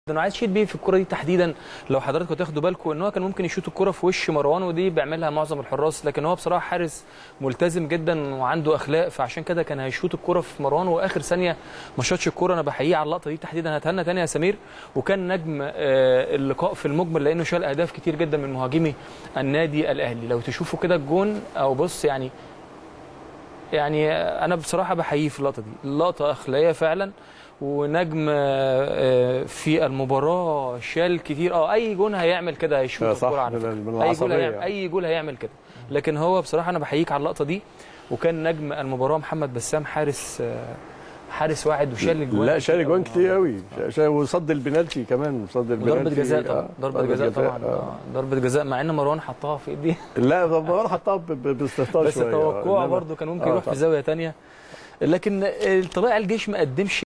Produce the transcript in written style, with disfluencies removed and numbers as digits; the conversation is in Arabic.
انا عايز اشيد بيه في الكره دي تحديدا. لو حضراتكم تاخدوا بالكم ان هو كان ممكن يشوط الكره في وش مروان، ودي بيعملها معظم الحراس، لكن هو بصراحه حارس ملتزم جدا وعنده اخلاق، فعشان كده كان هيشوط الكره في مروان واخر ثانيه ما شاطش الكره. انا بحييه على اللقطه دي تحديدا. هتهنى تاني يا سمير، وكان نجم اللقاء في المجمل لانه شال اهداف كتير جدا من مهاجمي النادي الاهلي. لو تشوفوا كده الجون او بص يعني انا بصراحه بحييه في اللقطه دي، اللقطه اخلاقيه فعلا، ونجم في المباراه شال كتير. اي جون هيعمل كده، هيشوط الكوره على فكره، اي جول هيعمل كده. لكن هو بصراحه انا بحييك على اللقطه دي. وكان نجم المباراه محمد بسام، حارس واحد وشال الجوان. لا شال الجوان كتير قوي، وصد البنالتي كمان، صد البنالتي ضربه جزاء طبعا، ضربه جزاء طبعا، ضربه جزاء، مع ان مروان حطها في ايديه. لا مروان حطها باستهتار شويه، بس توقعه برده كان ممكن يروح في زاويه ثانيه. لكن طبيعي الجيش ما قدمش